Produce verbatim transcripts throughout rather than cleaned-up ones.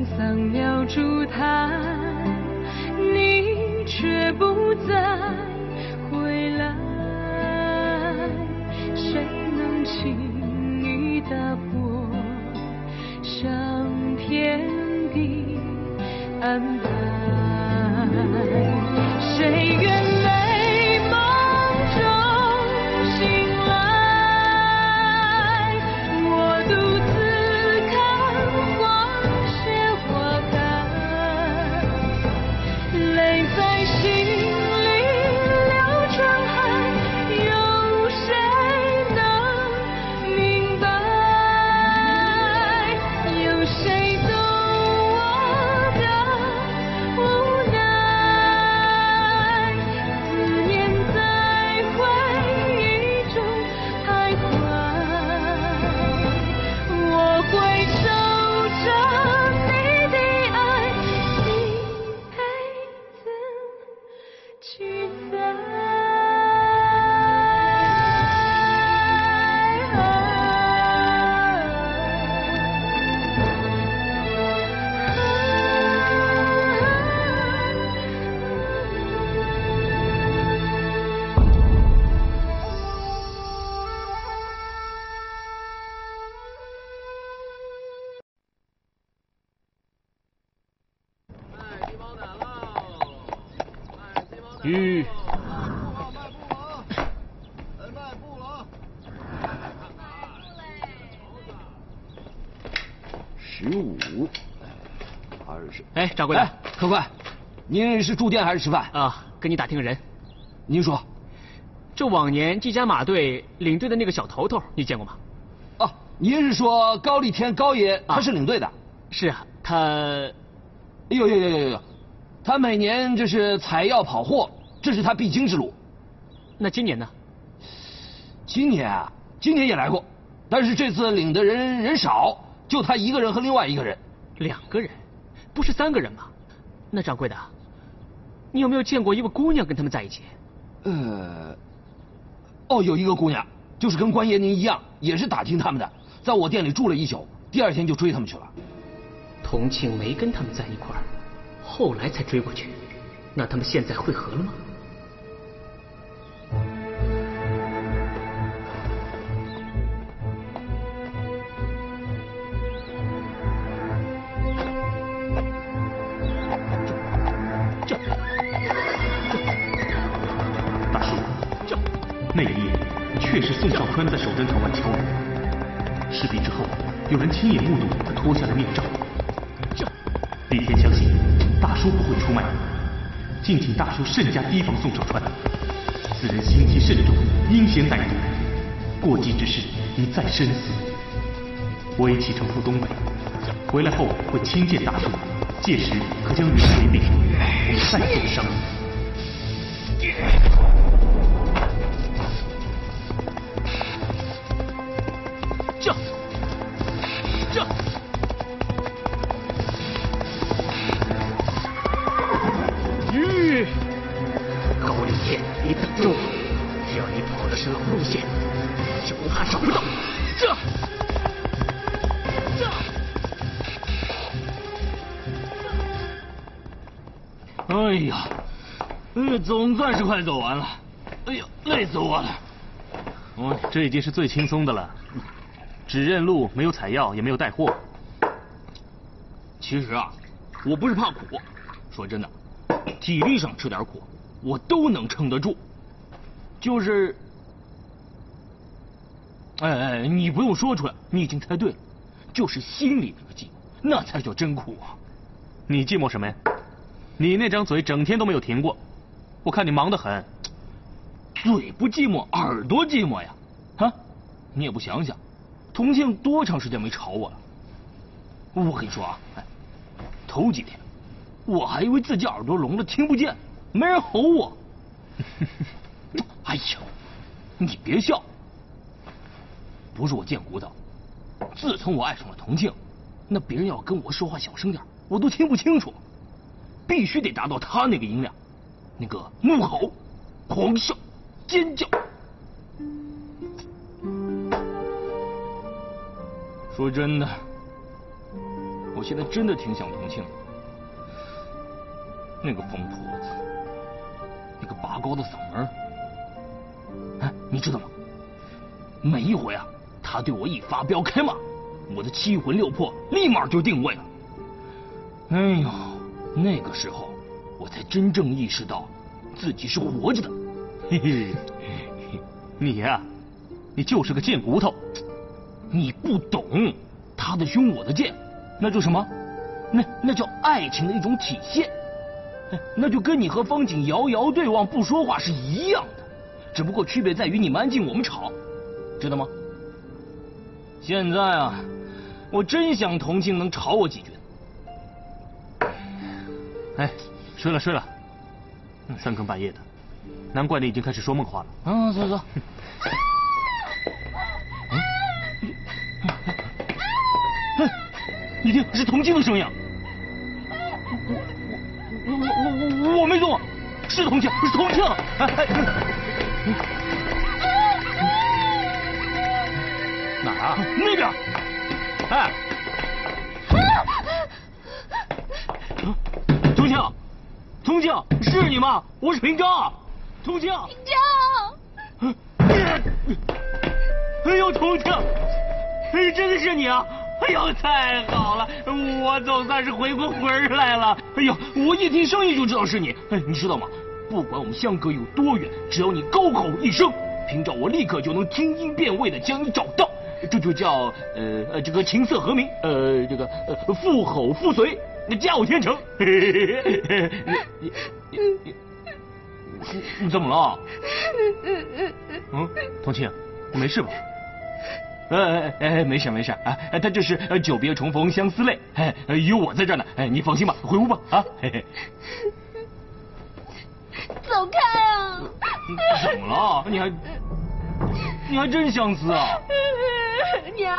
桑鸟筑台，你却不再回来。谁能轻易打破上天的安排？谁愿美梦中醒来？我独自看花谢花开，泪在心里流成海，有谁能明白？有谁懂我的无奈？思念在回忆中徘徊，我会守着你的爱，一辈子记载。 吁， 十五，二十。 哎，掌柜的， 客官，您是住店还是吃饭？ 啊，跟你打听个人。 您说， 这往年季家马队领队的那个小头头，你见过吗？ 哦，您是说高立天高爷，他是领队的？ 是啊，他， 哎呦呦呦呦呦，他每年这是采药跑货，这是他必经之路。 那今年呢？ 今年啊，今年也来过，但是这次领的人人少，就他一个人和另外一个人。 两个人，不是三个人吗？那掌柜的，你有没有见过一个姑娘跟他们在一起？ 呃，哦，有一个姑娘，就是跟关爷您一样，也是打听他们的，在我店里住了一宿，第二天就追他们去了。 同庆没跟他们在一块儿，后来才追过去，那他们现在会合了吗？这， 大叔，这那一夜确实宋少川在守贞堂外敲人，事毕之后，有人亲眼目睹他脱下了面罩。李天相信大叔不会出卖你，敬请大叔慎加提防宋少川。此人心机慎重，阴险歹毒，过激之事你再深思。我已启程赴东北，回来后会亲见大叔，届时可将与他为宾，我们再做商议。 这，这。吁！高立天，你等着我！只要你跑的是老路线，就不怕找不到。这，这。 哎呀，呃，总算是快走完了。哎呀，累死我了！ 哦，这已经是最轻松的了，只认路，没有采药，也没有带货。 其实啊，我不是怕苦，说真的。体力上吃点苦，我都能撑得住。就是，哎哎，你不用说出来，你已经猜对了，就是心里那个寂寞，那才叫真苦啊！ 你寂寞什么呀？你那张嘴整天都没有停过，我看你忙得很。 嘴不寂寞，耳朵寂寞呀！啊，你也不想想，同庆多长时间没吵我了？我跟你说啊，哎，头几天。我还以为自己耳朵聋了听不见，没人吼我。哎呀，你别笑，不是我贱骨头。自从我爱上了同庆，那别人要跟我说话小声点，我都听不清楚，必须得达到他那个音量，那个怒吼、狂笑、尖叫。说真的， 我现在真的挺想同庆的。那个疯婆子，那个拔高的嗓门，哎，你知道吗？每一回啊，他对我一发飙开骂，我的七魂六魄立马就定位了。哎呦，那个时候我才真正意识到自己是活着的。 嘿嘿，你呀、啊，你就是个贱骨头。 你不懂，他的凶我的贱，那就什么？那那叫爱情的一种体现。那就跟你和方景遥遥对望不说话是一样的，只不过区别在于你们安静，我们吵，知道吗？现在啊，我真想同庆能吵我几句。 哎，睡了睡了，三更半夜的，难怪你已经开始说梦话了。 嗯，走走。嗯，你听，是同庆的声音。我我我我我没动，是同庆，是同庆。哎哎， 哪儿啊？ 那边。哎。同庆，同庆，是你吗？我是平章。同庆。 平章。 哎呦，同庆，哎，真的是你啊！哎呦，太好了，我总算是回过魂儿来了。哎呦，我一听声音就知道是你。哎，你知道吗？不管我们相隔有多远，只要你高吼一声，凭照我立刻就能听音辨位的将你找到。这就叫呃呃这个琴瑟和鸣，呃这个呃复吼复随，佳偶天成。你你你你怎么了？ 嗯，同庆，你没事吧？ 呃哎没事没事啊，他这是久别重逢相思泪，哎有我在这呢，哎你放心吧，回屋吧啊。嘿嘿， 走开啊！ 怎么了？你还你还真相思啊？ 娘。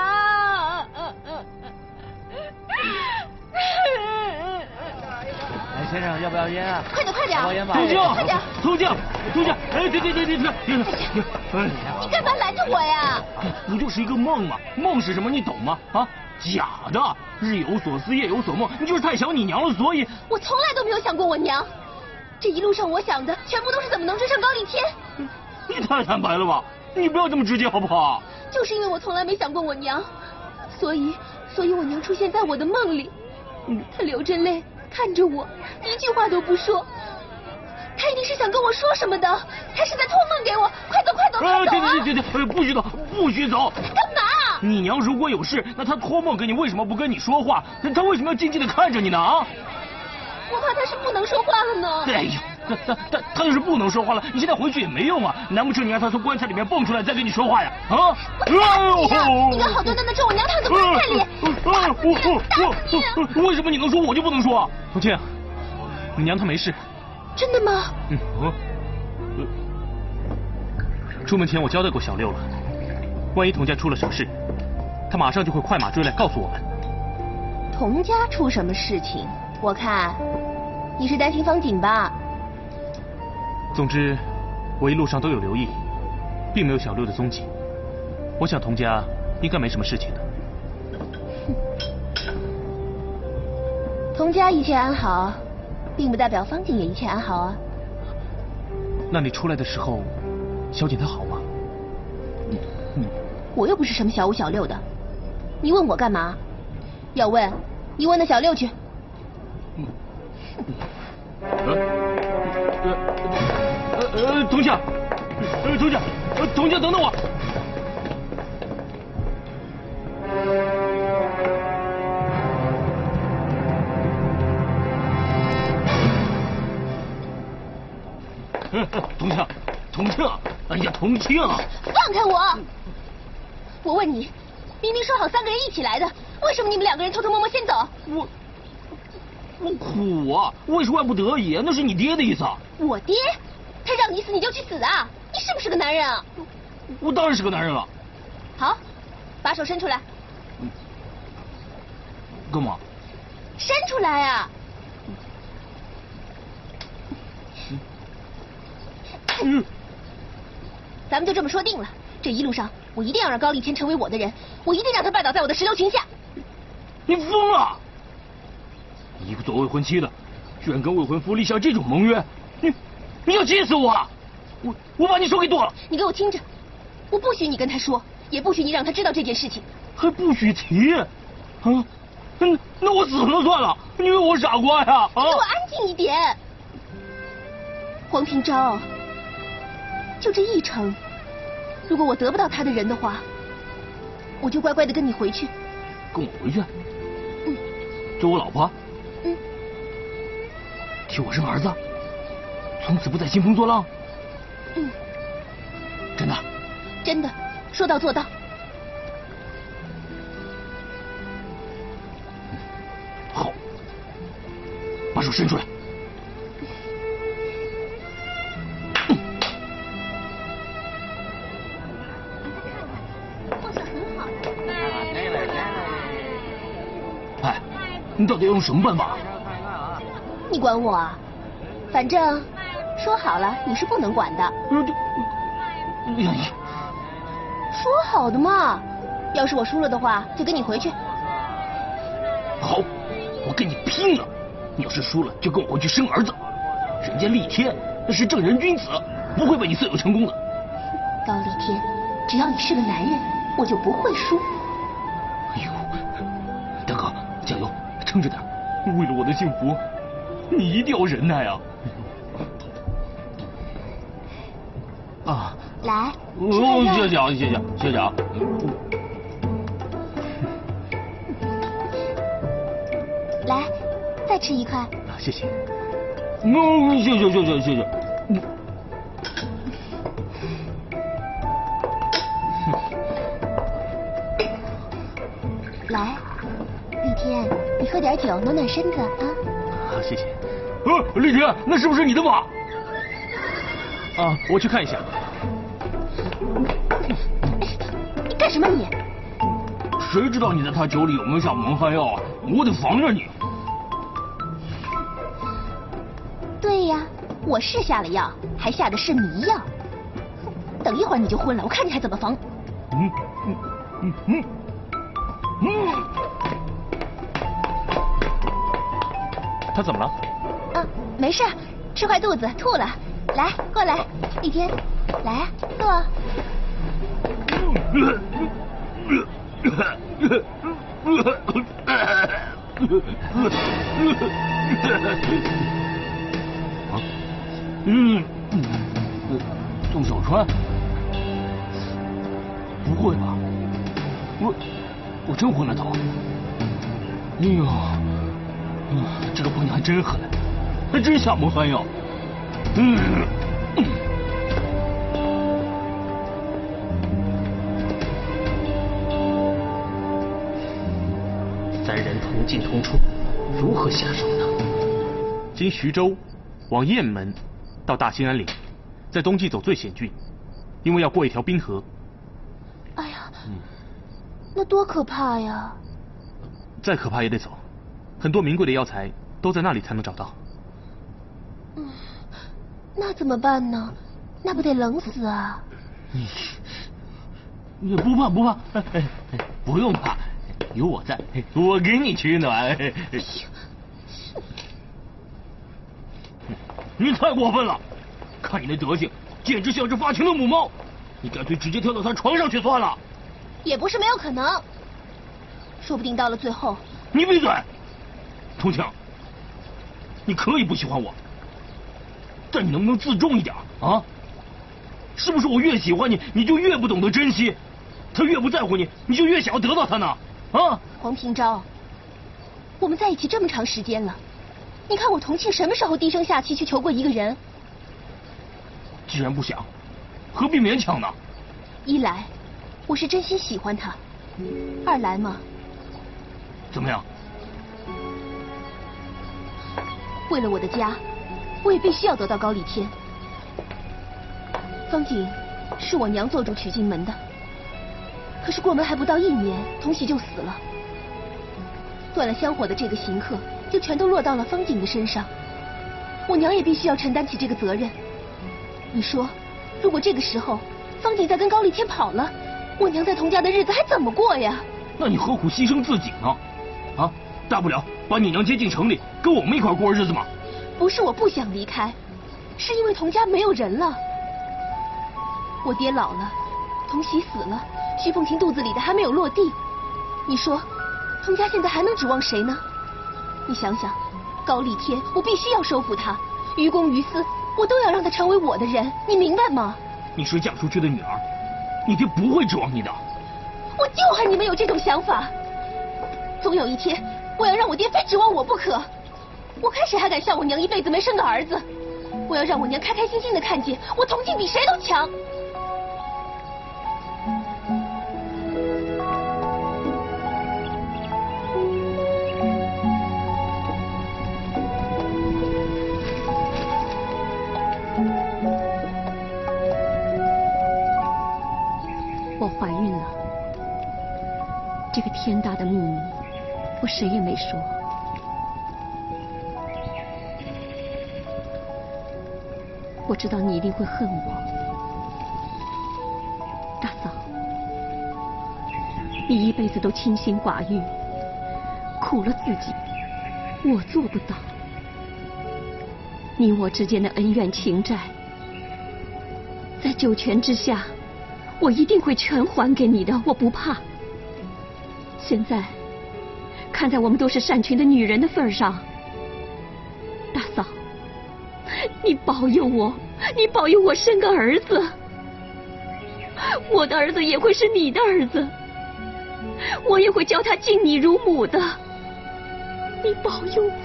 哎，先生，要不要烟啊？ 快点，快点！ 包烟吧。 同庆， 快点！ 同庆，同庆！哎，对对对对对，哎， 你干嘛拦着我呀？ 不就是一个梦吗？梦是什么？你懂吗？啊，假的，日有所思，夜有所梦。你就是太想你娘了，所以我从来都没有想过我娘。这一路上我想的全部都是怎么能追上高丽天。 你太坦白了吧？你不要这么直接好不好？ 就是因为我从来没想过我娘，所以，所以我娘出现在我的梦里，她流着泪看着我，一句话都不说。她一定是想跟我说什么的，她是在托梦给我。快走，快走，快走啊！ 对对对对对，不许走，不许走！ 干嘛？ 你娘如果有事，那她托梦给你，为什么不跟你说话？那她为什么要静静的看着你呢？啊！ 我怕她是不能说话了呢。 哎呦，她她她她要是不能说话了，你现在回去也没用啊！难不成你让她从棺材里面蹦出来再跟你说话呀？啊！ 哎呦！你敢好端端的咒我娘躺在棺材里？ 我我我为什么你能说我就不能说？ 同庆，你娘她没事。 真的吗？ 嗯。哦。呃。出门前我交代过小六了，万一童家出了什么事，他马上就会快马追来告诉我们。 童家出什么事情？我看你是担心方景吧。 总之，我一路上都有留意，并没有小六的踪迹。我想童家应该没什么事情的。 童家一切安好，并不代表方景也一切安好啊。 那你出来的时候，小景她好吗？ 我又不是什么小五小六的，你问我干嘛？要问，你问那小六去。 呃呃呃，童庆，呃，童庆，呃，童庆，等等我。童庆，童庆，哎呀，童庆！ 放开我！我问你，明明说好三个人一起来的，为什么你们两个人偷偷摸摸先走？ 我。我苦啊！我也是万不得已，那是你爹的意思啊！ 我爹？他让你死你就去死啊！你是不是个男人啊？ 我当然是个男人了。 好，把手伸出来。 嗯。干嘛？ 伸出来啊！嗯。咱们就这么说定了，这一路上我我一定要让高丽天成为我的人，我一定让他拜倒在我的石榴裙下。 你疯了！ 一个做未婚妻的，居然跟未婚夫立下这种盟约，你你要气死我了！我我把你手给剁了！ 你给我听着，我不许你跟他说，也不许你让他知道这件事情。 还不许提啊！那那我死了算了，你以为我傻瓜呀？ 你给我安静一点！黄平昭，就这一成，如果我得不到他的人的话，我就乖乖的跟你回去。 跟我回去？ 嗯。 做我老婆？ 嗯。 替我生儿子？从此不再兴风作浪？ 嗯。 真的？ 真的，说到做到。 好，把手伸出来。哎，你到底要用什么办法？ 你管我啊？反正说好了，你是不能管的。 哎呀， 说好的嘛，要是我输了的话，就跟你回去。 好，我跟你拼了！你要是输了，就跟我回去生儿子。人家厉天那是正人君子，不会被你色诱成功的。 高厉天，只要你是个男人，我就不会输。 哎呦，大哥，加油，撑着点！为了我的幸福，你一定要忍耐啊！啊， 来， 哦，谢谢啊，谢谢，谢谢啊。 来，再吃一块。啊， 谢谢。嗯，谢谢，谢谢，谢谢。嗯。 来，厉天，你喝点酒暖暖身子啊。 好，谢谢。呃，厉天，那是不是你的马？啊，我去看一下。 你干什么你？ 谁知道你在他酒里有没有下蒙汗药啊？我得防着你。 对呀，我是下了药，还下的是迷药。等一会儿你就昏了，我看你还怎么防。 嗯嗯嗯嗯嗯。他怎么了？ 啊，没事，吃坏肚子，吐了。来，过来，厉天，来啊，坐。 啊，嗯，宋小川，不会吧？我我真昏了头。哎呦，嗯，这个婆娘还真狠，还真下蒙汗药。嗯。 三人同进同出，如何下手呢？经徐州往雁门到大兴安岭，在冬季走最险峻，因为要过一条冰河。 哎呀，嗯、那多可怕呀！ 再可怕也得走，很多名贵的药材都在那里才能找到。 嗯，那怎么办呢？那不得冷死啊！ 你你不怕不怕，哎哎哎，不用怕。有我在，我给你取暖。你太过分了！看你那德行，简直像是发情的母猫。你干脆直接跳到他床上去算了。 也不是没有可能，说不定到了最后。 你闭嘴！童庆，你可以不喜欢我，但你能不能自重一点啊？是不是我越喜欢你，你就越不懂得珍惜？他越不在乎你，你就越想要得到他呢？啊， 黄平昭，我们在一起这么长时间了，你看我童庆什么时候低声下气去求过一个人？ 既然不想，何必勉强呢？ 一来，我是真心喜欢他；二来嘛， 怎么样？ 为了我的家，我也必须要得到高厉天。方景是我娘做主娶进门的。可是过门还不到一年，童喜就死了，断了香火的这个行客就全都落到了方景的身上，我娘也必须要承担起这个责任。你说，如果这个时候方景再跟高厉天跑了，我娘在童家的日子还怎么过呀？ 那你何苦牺牲自己呢？啊， 大不了把你娘接进城里，跟我们一块过日子嘛。 不是我不想离开，是因为童家没有人了。我爹老了，童喜死了，徐凤琴肚子里的还没有落地。你说，童家现在还能指望谁呢？你想想，高丽天，我必须要收服他；于公于私，我都要让他成为我的人，你明白吗？ 你是嫁出去的女儿，你爹不会指望你的。 我就恨你们有这种想法。总有一天，我要让我爹非指望我不可。我看谁还敢笑我娘一辈子没生个儿子？我要让我娘开开心心的看见我童静比谁都强。 我怀孕了，这个天大的秘密，我谁也没说。我知道你一定会恨我，大嫂，你一辈子都清心寡欲，苦了自己，我做不到。你我之间的恩怨情债，在九泉之下，我一定会全还给你的，我不怕。现在，看在我们都是单群的女人的份上，大嫂，你保佑我，你保佑我生个儿子，我的儿子也会是你的儿子，我也会教他敬你如母的，你保佑我。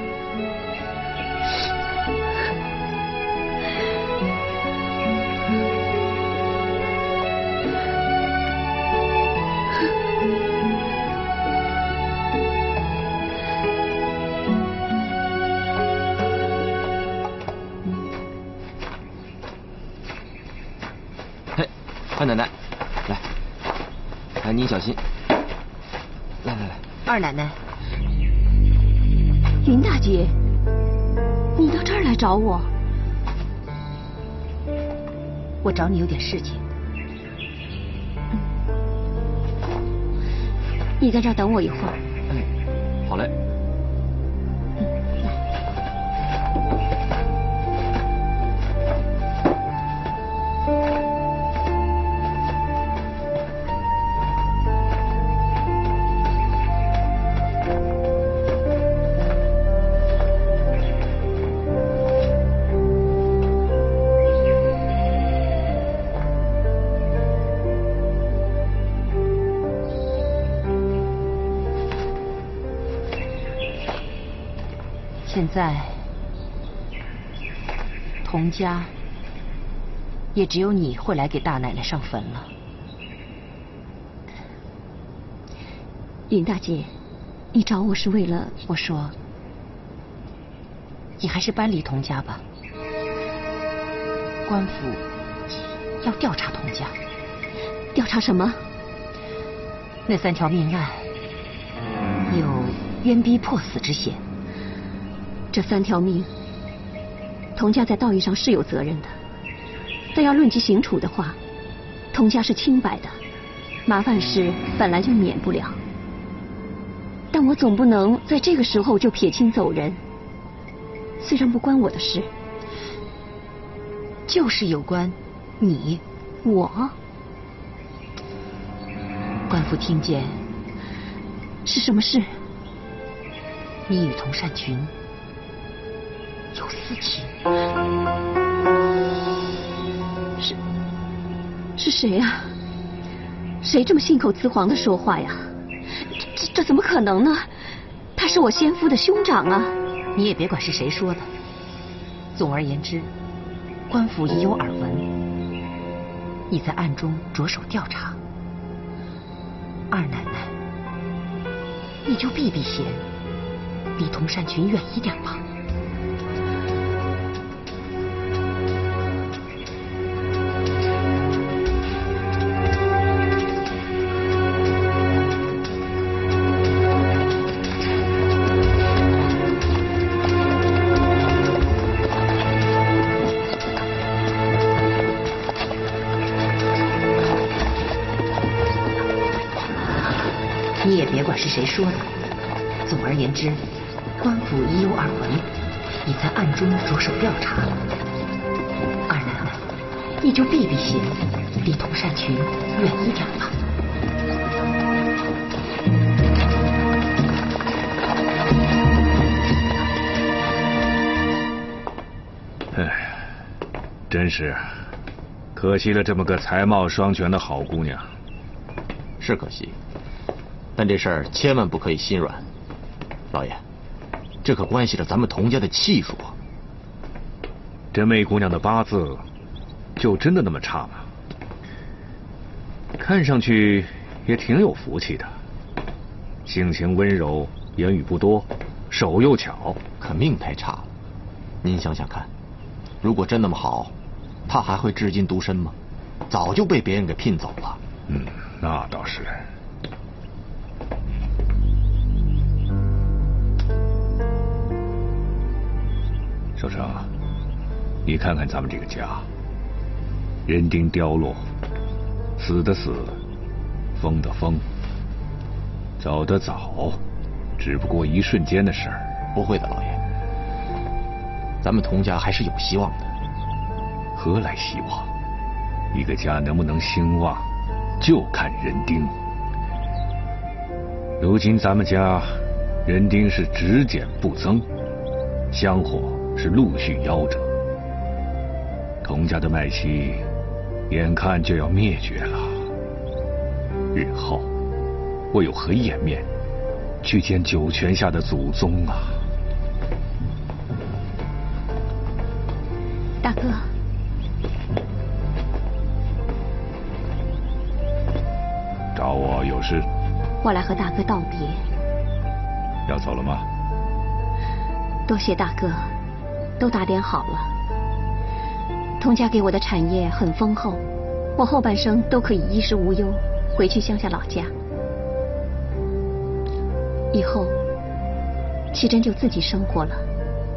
二奶奶，来，来您小心，来来来。 二奶奶， 云大姐，你到这儿来找我？ 我找你有点事情。 你在这儿等我一会儿。 哎，好嘞。 现在，童家也只有你会来给大奶奶上坟了。 云大姐，你找我是为了…… 我说，你还是搬离童家吧。官府要调查童家。 调查什么？ 那三条命案有冤逼迫死之嫌。 这三条命，童家在道义上是有责任的，但要论及刑处的话，童家是清白的，麻烦事本来就免不了。但我总不能在这个时候就撇清走人，虽然不关我的事， 就是有关你我。 官府听见是什么事？ 你与童善群有私情。 是是谁呀？谁这么信口雌黄的说话呀？这这怎么可能呢？他是我先夫的兄长啊！ 你也别管是谁说的。总而言之，官府已有耳闻，你在暗中着手调查。二奶奶，你就避避嫌，离童善群远一点吧。你也别管是谁说的， 总而言之，官府已有耳闻，已在暗中着手调查。二奶奶，你就避避嫌，离同善群远一点吧。 哎，真是可惜了这么个才貌双全的好姑娘。 是可惜，但这事儿千万不可以心软。老爷，这可关系着咱们童家的气数啊。 这媚姑娘的八字就真的那么差吗？看上去也挺有福气的，性情温柔，言语不多，手又巧， 可命太差了。您想想看，如果真那么好，她还会至今独身吗？早就被别人给聘走了。 嗯，那倒是。首长，你看看咱们这个家，人丁凋落，死的死，疯的疯，走的早，只不过一瞬间的事儿。 不会的，老爷，咱们童家还是有希望的。 何来希望？一个家能不能兴旺，就看人丁。如今咱们家人丁是只减不增，香火是陆续夭折，童家的脉气眼看就要灭绝了。日后我有何颜面去见九泉下的祖宗啊？ 大哥， 找我有事？ 我来和大哥道别。 要走了吗？ 多谢大哥，都打点好了。童家给我的产业很丰厚，我后半生都可以衣食无忧，回去乡下老家。以后启真就自己生活了。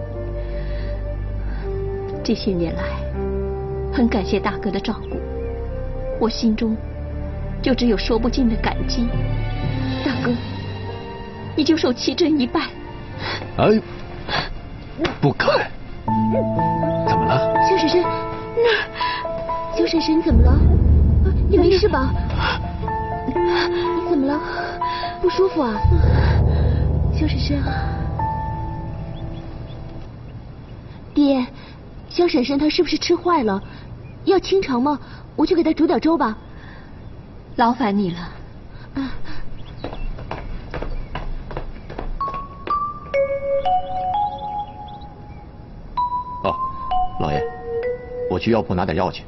这些年来，很感谢大哥的照顾，我心中就只有说不尽的感激。大哥，你就受启真一拜。 哎，不敢。怎么了？ 萧婶婶，那萧婶婶怎么了？你没事吧？你怎么了？不舒服啊？萧婶婶，爹，萧婶婶她是不是吃坏了？要清肠吗？我去给她煮点粥吧。 劳烦你了。 啊。 哦，老爷，我去药铺拿点药去。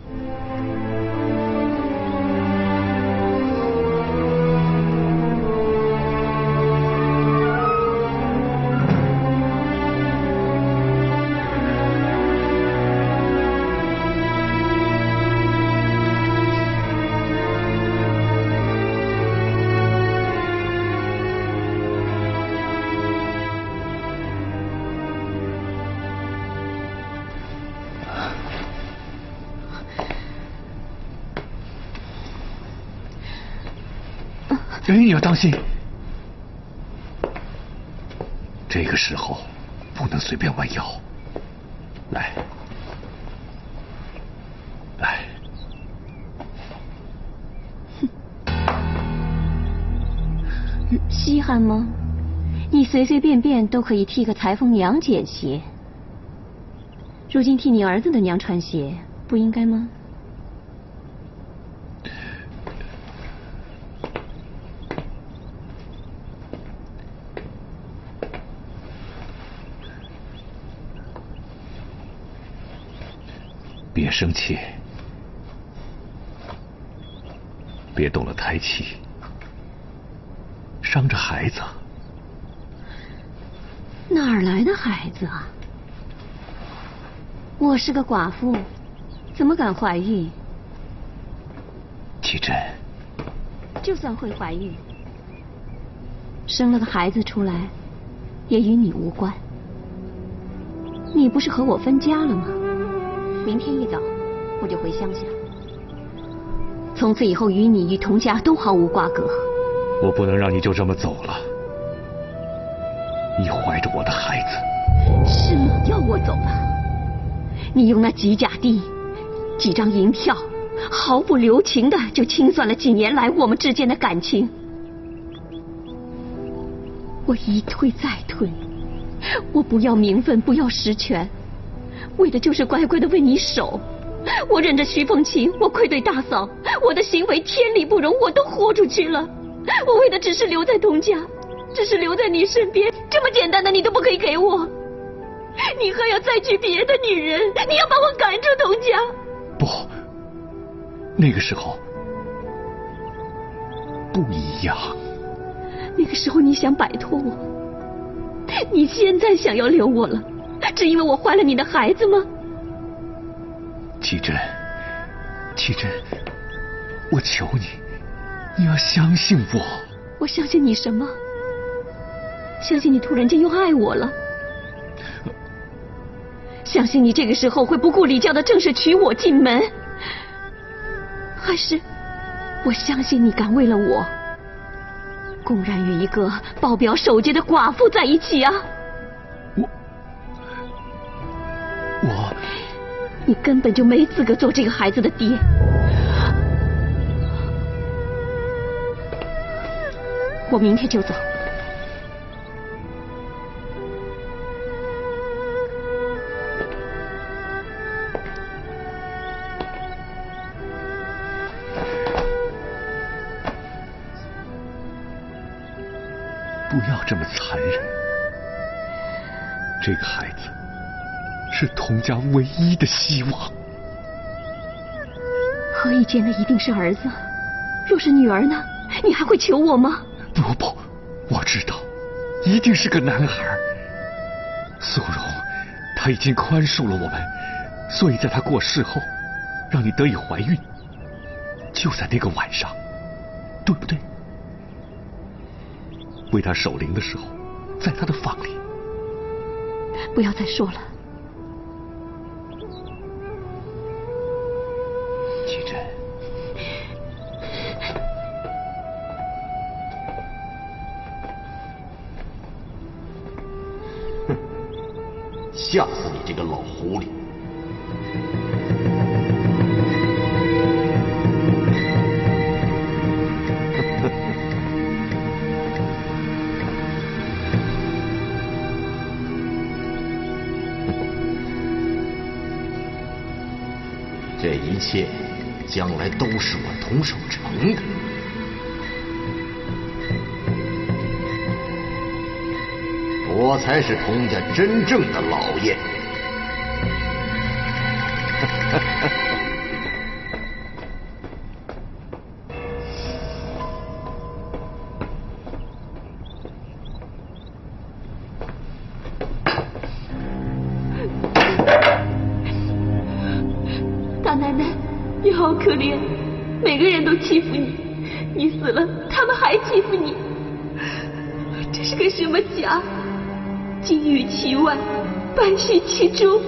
哎，你要当心，这个时候不能随便弯腰。来，来， 稀罕吗？你随随便便都可以替个裁缝娘剪鞋，如今替你儿子的娘穿鞋，不应该吗？ 别生气，别动了胎气，伤着孩子。 哪儿来的孩子啊？我是个寡妇，怎么敢怀孕？ 启真， 就算会怀孕，生了个孩子出来，也与你无关。你不是和我分家了吗？明天一早我就回乡下，从此以后与你与童家都毫无瓜葛。 我不能让你就这么走了。 带着我的孩子。 是你要我走了，你用那几甲地、几张银票，毫不留情的就清算了几年来我们之间的感情。我一退再退，我不要名分，不要实权，为的就是乖乖的为你守。我忍着徐凤琴，我愧对大嫂，我的行为天理不容，我都豁出去了。我为的只是留在童家，只是留在你身边，这么简单的你都不可以给我，你还要再娶别的女人，你要把我赶出童家。 不，那个时候不一样。 那个时候你想摆脱我，你现在想要留我了，只因为我怀了你的孩子吗？ 启真，启真，我求你，你要相信我。 我相信你什么？相信你突然间又爱我了？相信你这个时候会不顾礼教的正式娶我进门？还是我相信你敢为了我公然与一个保镖守节的寡妇在一起啊？ 我我你根本就没资格做这个孩子的爹。我明天就走。 不要这么残忍，这个孩子是童家唯一的希望。 何以见的一定是儿子，若是女儿呢？你还会求我吗？ 不不，我知道，一定是个男孩。素荣，他已经宽恕了我们，所以在他过世后，让你得以怀孕，就在那个晚上，对不对？为他守灵的时候，在他的房里。 不要再说了。 启真， 哼，吓死你这个老狐狸！这一切将来都是我童守成的。我才是童家真正的老爷。 大奶奶，你好可怜，每个人都欺负你，你死了，他们还欺负你，这是个什么家？金玉其外，败絮其中。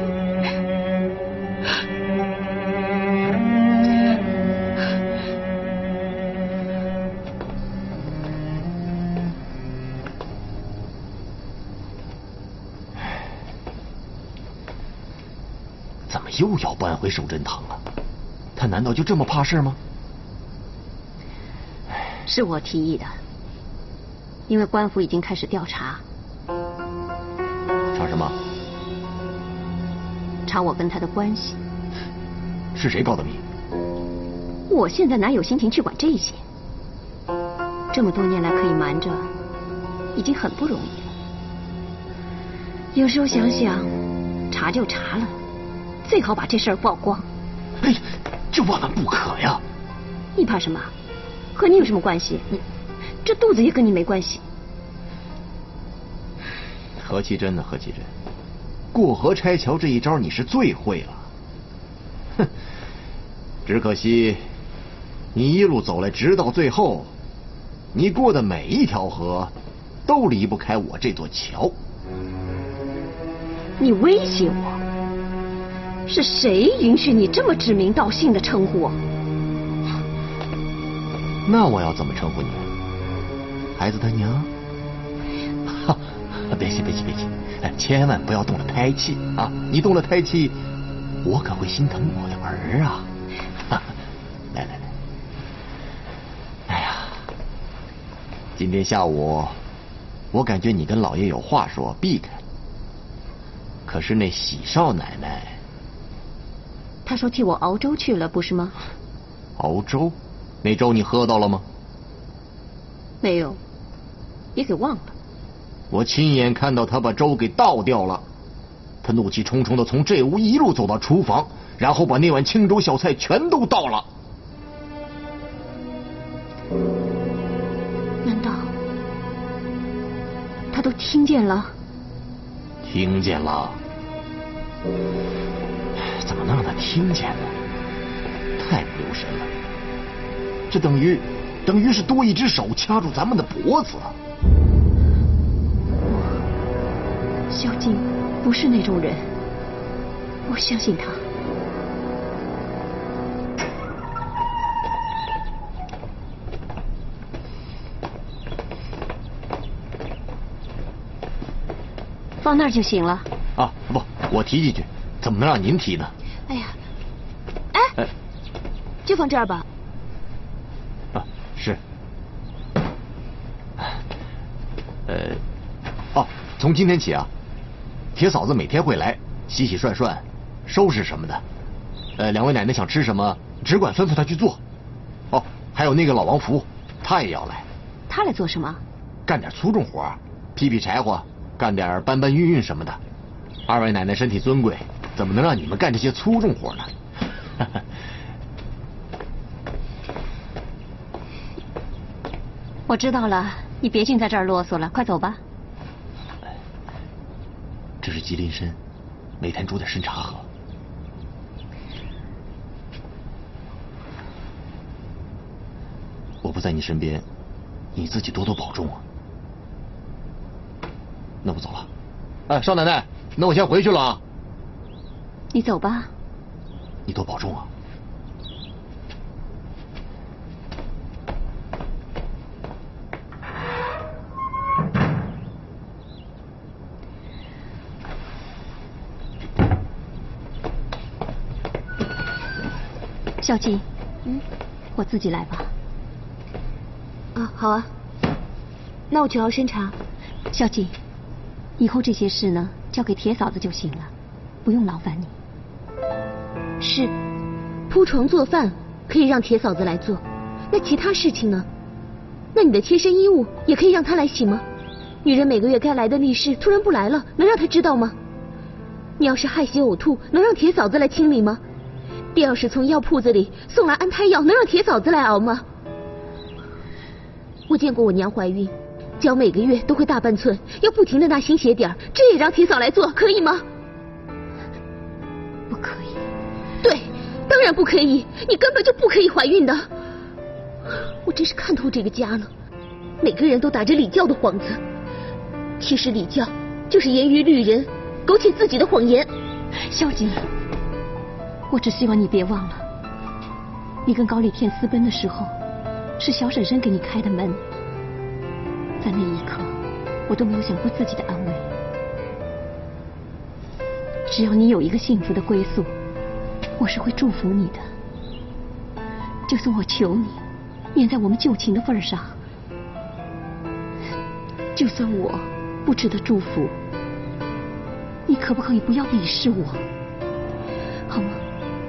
怎么又要搬回守贞堂啊？他难道就这么怕事吗？ 是我提议的，因为官府已经开始调查。 查什么？ 查我跟他的关系。 是谁告的密？ 我现在哪有心情去管这些？这么多年来可以瞒着，已经很不容易了。有时候想想，查就查了，最好把这事儿曝光。 哎，这万万不可呀！ 你怕什么？和你有什么关系？你这肚子也跟你没关系。 何其真呢？何其真，过河拆桥这一招你是最会了。哼，只可惜你一路走来，直到最后，你过的每一条河都离不开我这座桥。 你威胁我？是谁允许你这么指名道姓的称呼我？ 那我要怎么称呼你？孩子他娘？哈， 别急别急别急，哎，千万不要动了胎气啊！你动了胎气，我可会心疼我的儿啊！啊来来来，哎呀，今天下午我感觉你跟老爷有话说，避开了。可是那喜少奶奶， 她说替我熬粥去了，不是吗？ 熬粥？那粥你喝到了吗？ 没有，也给忘了。 我亲眼看到他把粥给倒掉了，他怒气冲冲的从这屋一路走到厨房，然后把那碗清粥小菜全都倒了。 难道他都听见了？ 听见了？怎么能让他听见呢？太不留神了，这等于等于是多一只手掐住咱们的脖子。 萧静不是那种人，我相信他。放那儿就行了。 啊，不，我提进去，怎么能让您提呢？ 哎呀，哎，哎就放这儿吧。 啊，是。呃，哦，从今天起啊，铁嫂子每天会来洗洗涮涮、收拾什么的。呃，两位奶奶想吃什么，只管吩咐她去做。哦，还有那个老王福，他也要来。 他来做什么？ 干点粗重活，劈劈柴火，干点搬搬运运什么的。二位奶奶身体尊贵，怎么能让你们干这些粗重活呢？ 我知道了，你别净在这儿啰嗦了，快走吧。 这是吉林参，每天煮点参茶喝。我不在你身边，你自己多多保重啊。那我走了。哎，少奶奶，那我先回去了啊。 你走吧。 你多保重啊。 小静，嗯，我自己来吧。 啊，好啊。那我去熬参茶。 小静，以后这些事呢，交给铁嫂子就行了，不用劳烦你。 是，铺床做饭可以让铁嫂子来做，那其他事情呢？那你的贴身衣物也可以让她来洗吗？女人每个月该来的利是突然不来了，能让她知道吗？你要是害喜呕吐，能让铁嫂子来清理吗？爹要是从药铺子里送来安胎药，能让铁嫂子来熬吗？我见过我娘怀孕，脚每个月都会大半寸，要不停的拿新鞋底儿，这也让铁嫂来做，可以吗？ 不可以。 对，当然不可以，你根本就不可以怀孕的。我真是看透这个家了，每个人都打着礼教的幌子，其实礼教就是严于律人，苟且自己的谎言。 萧景，我只希望你别忘了，你跟高丽天私奔的时候，是小婶婶给你开的门。在那一刻，我都没有想过自己的安危。只要你有一个幸福的归宿，我是会祝福你的。就算我求你，念在我们旧情的份上，就算我不值得祝福，你可不可以不要鄙视我，好吗？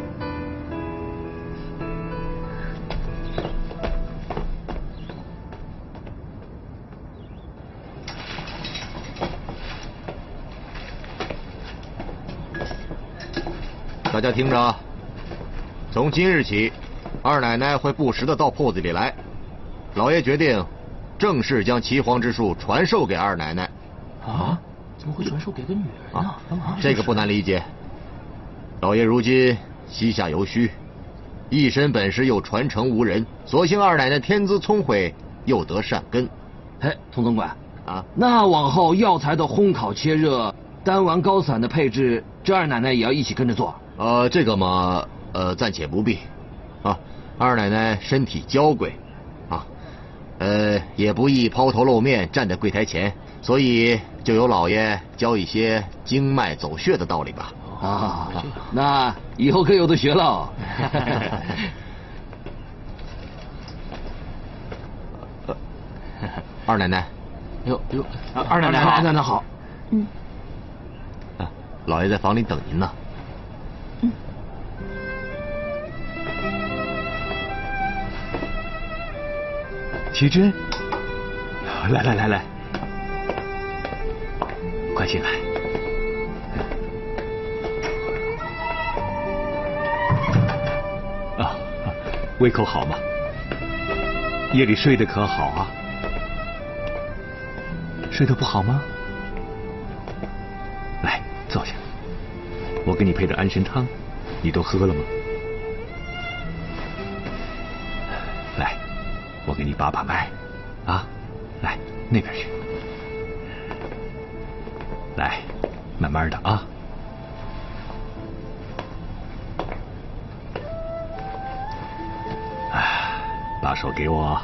大家听着，从今日起，二奶奶会不时的到铺子里来。老爷决定正式将岐黄之术传授给二奶奶。 啊？怎么会传授给个女人呢？ 啊，这个不难理解。老爷如今膝下犹虚，一身本事又传承无人，所幸二奶奶天资聪慧，又得善根。 嘿，佟总管啊， 那往后药材的烘烤切热、丹丸高散的配置，这二奶奶也要一起跟着做？ 呃，这个嘛，呃，暂且不必。啊，二奶奶身体娇贵，啊，呃，也不宜抛头露面站在柜台前， 所以就由老爷教一些经脉走穴的道理吧。 啊，那以后可有的学了。 二奶奶， 哟哟，二奶奶好，二奶奶好。 嗯。 啊，老爷在房里等您呢。 嗯。 奇珍，来来来来，快进来。啊，胃口好吗？夜里睡得可好啊？睡得不好吗？来，坐下。我给你配的安神汤，你都喝了吗？来，我给你把把脉，啊，来那边去。来，慢慢的啊。啊，把手给我。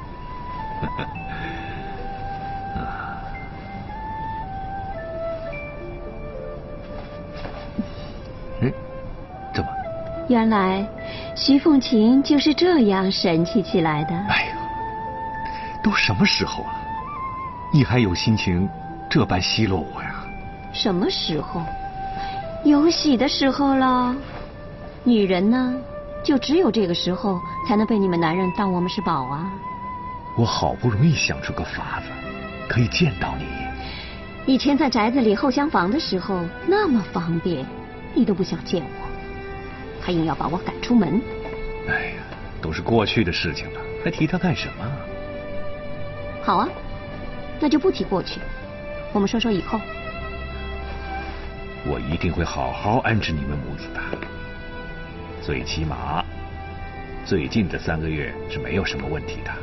嗯，怎么？ 原来徐凤琴就是这样神气起来的。 哎呦，都什么时候了，你还有心情这般奚落我呀？ 什么时候？有喜的时候了。女人呢，就只有这个时候才能被你们男人当我们是宝啊。 我好不容易想出个法子，可以见到你。 以前在宅子里后厢房的时候那么方便，你都不想见我，还硬要把我赶出门。 哎呀，都是过去的事情了，还提它干什么？ 好啊，那就不提过去，我们说说以后。 我一定会好好安置你们母子的，最起码最近这三个月是没有什么问题的。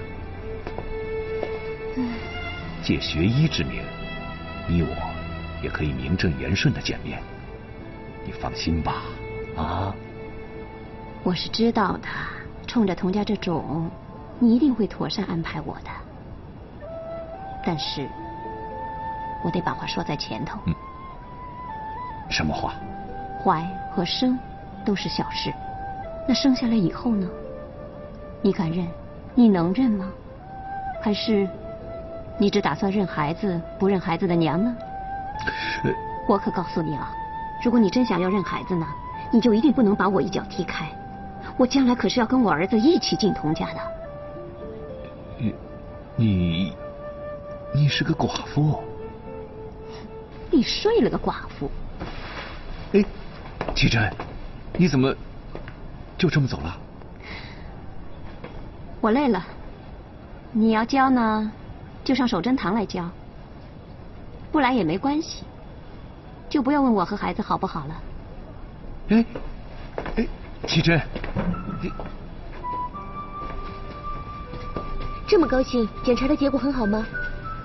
借学医之名，你我也可以名正言顺的见面，你放心吧。啊， 我是知道的，冲着童家这种，你一定会妥善安排我的。但是我得把话说在前头。 嗯，什么话？ 怀和生都是小事，那生下来以后呢？你敢认？你能认吗？还是你只打算认孩子，不认孩子的娘呢？ 呃、 我可告诉你啊，如果你真想要认孩子呢，你就一定不能把我一脚踢开。我将来可是要跟我儿子一起进童家的。 你你你是个寡妇？ 你睡了个寡妇？ 哎，奇珍，你怎么就这么走了？ 我累了。你要教呢，就上守贞堂来教，不来也没关系，就不要问我和孩子好不好了。 哎哎，奇珍，你这么高兴，检查的结果很好吗？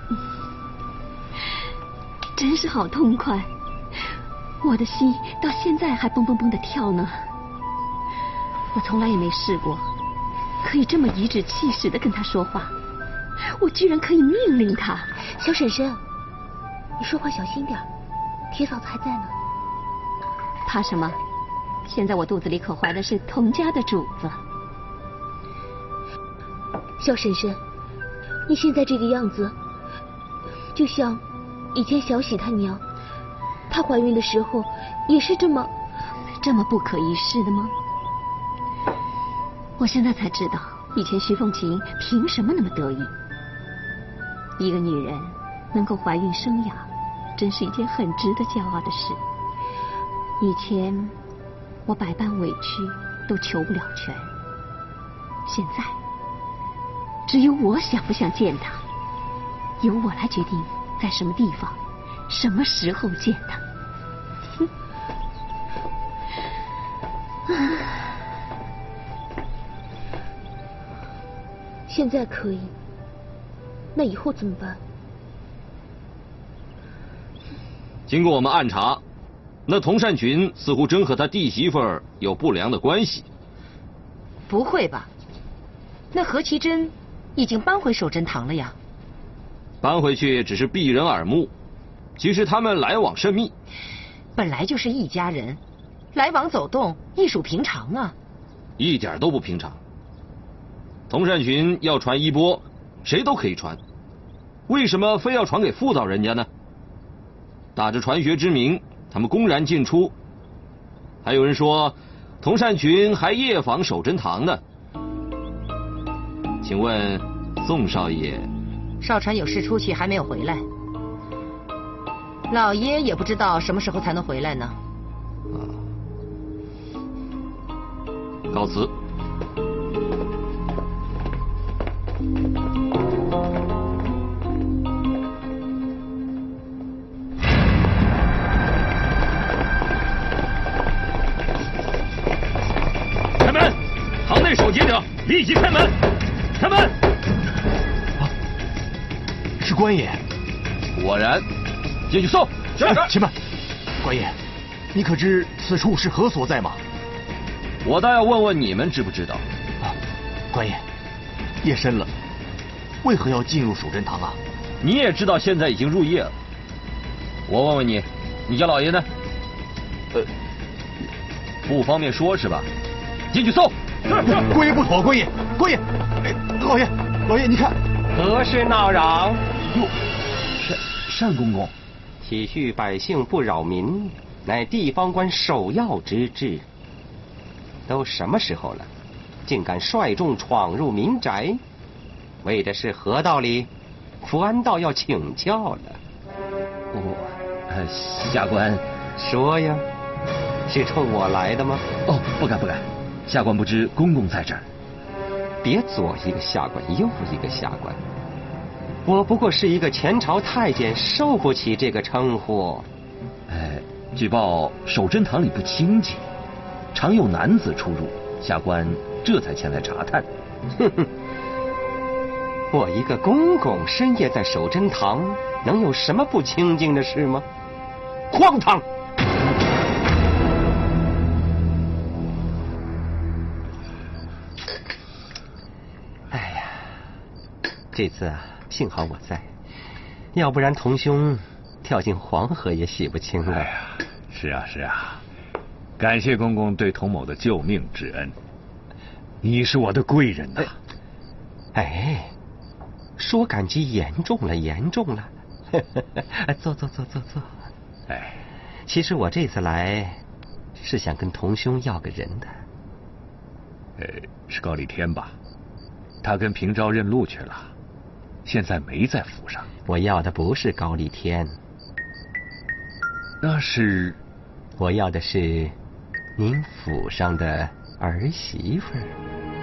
真是好痛快，我的心到现在还蹦蹦蹦的跳呢。我从来也没试过可以这么颐指气使的跟他说话，我居然可以命令他。 小婶婶，你说话小心点，铁嫂子还在呢。 怕什么？现在我肚子里可怀的是童家的主子。 小婶婶，你现在这个样子，就像以前小喜她娘，她怀孕的时候也是这么这么不可一世的吗？我现在才知道，以前徐凤琴凭什么那么得意。一个女人能够怀孕生养，真是一件很值得骄傲的事。以前我百般委屈都求不了全，现在只有我想不想见她，由我来决定在什么地方、什么时候见她。 现在可以，那以后怎么办？ 经过我们暗查，那童善群似乎真和他弟媳妇儿有不良的关系。 不会吧？那何其珍已经搬回守贞堂了呀？ 搬回去只是避人耳目，其实他们来往甚密。 本来就是一家人，来往走动亦属平常啊。 一点都不平常。童善群要传衣钵，谁都可以传，为什么非要传给妇道人家呢？打着传学之名，他们公然进出。还有人说，童善群还夜访守贞堂呢。请问宋少爷， 少传有事出去，还没有回来。老爷也不知道什么时候才能回来呢。 啊，告辞。 开门！堂内守节者，立即开门！开门！ 啊，是官爷。 果然，进去搜。 是。且慢，官爷，你可知此处是何所在吗？ 我倒要问问你们知不知道？ 啊，官爷，夜深了，为何要进入守贞堂啊？ 你也知道现在已经入夜了。我问问你，你家老爷呢？呃，不方便说是吧？进去搜。 官爷不妥，官爷，官爷，哎，老爷，老爷，你看， 何事闹嚷？ 哟，单单公公， 体恤百姓不扰民，乃地方官首要之志。都什么时候了，竟敢率众闯入民宅，为的是何道理？福安道要请教了。 我、呃，下官说呀，是冲我来的吗？ 哦，不敢不敢，下官不知公公在这儿。 别左一个下官，右一个下官。我不过是一个前朝太监，受不起这个称呼。 哎，据报守贞堂里不清静，常有男子出入，下官这才前来查探。 哼哼，我一个公公深夜在守贞堂，能有什么不清静的事吗？荒唐！哎呀，这次啊，幸好我在，要不然童兄跳进黄河也洗不清了。 哎呀，是啊是啊，感谢公公对童某的救命之恩，你是我的贵人呐。 哎，说感激严重了，严重了。坐坐坐坐坐。 哎， 其实我这次来是想跟童兄要个人的。 呃，是高丽天吧？他跟平昭认路去了，现在没在府上。 我要的不是高丽天， 那是我要的是您府上的儿媳妇儿。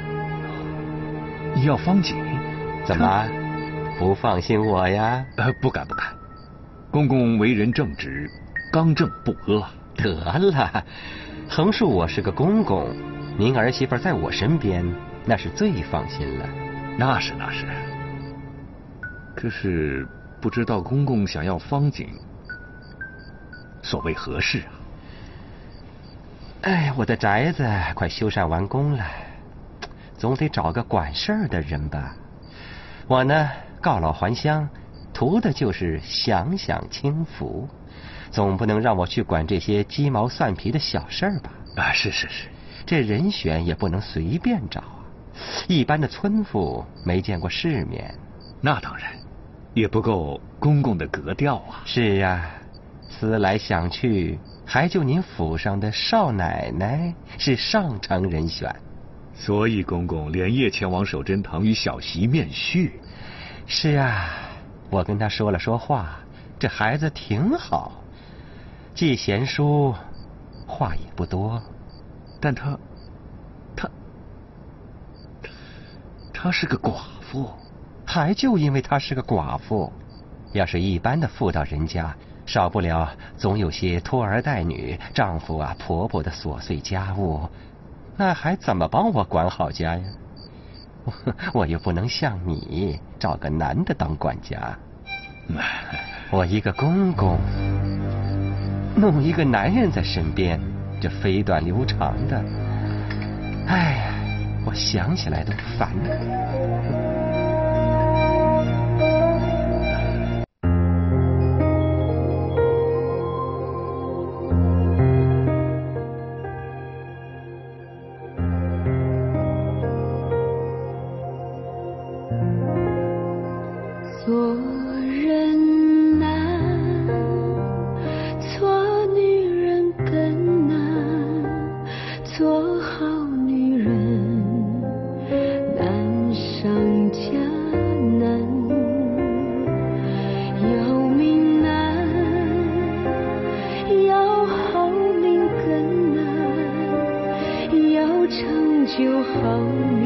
你要方锦？ 怎么不放心我呀？ 呃，不敢不敢。公公为人正直，刚正不阿。 得了，横竖我是个公公，您儿媳妇在我身边，那是最放心了。 那是那是。可是不知道公公想要方锦，所谓何事啊？ 哎，我的宅子快修缮完工了，总得找个管事儿的人吧。我呢，告老还乡，图的就是享享清福，总不能让我去管这些鸡毛蒜皮的小事儿吧？ 啊，是是是， 这人选也不能随便找啊，一般的村妇没见过世面。 那当然，也不够公公的格调啊。 是呀，思来想去，还就您府上的少奶奶是上乘人选。 所以公公连夜前往守贞堂与小媳面叙。 是啊，我跟他说了说话，这孩子挺好，既贤淑，话也不多， 但他，他，他是个寡妇， 还就因为他是个寡妇，要是一般的妇道人家，少不了总有些拖儿带女、丈夫啊婆婆的琐碎家务。那还怎么帮我管好家呀？我, 我又不能像你找个男的当管家。我一个公公，弄一个男人在身边，这飞短流长的，哎呀，我想起来都烦。 就好。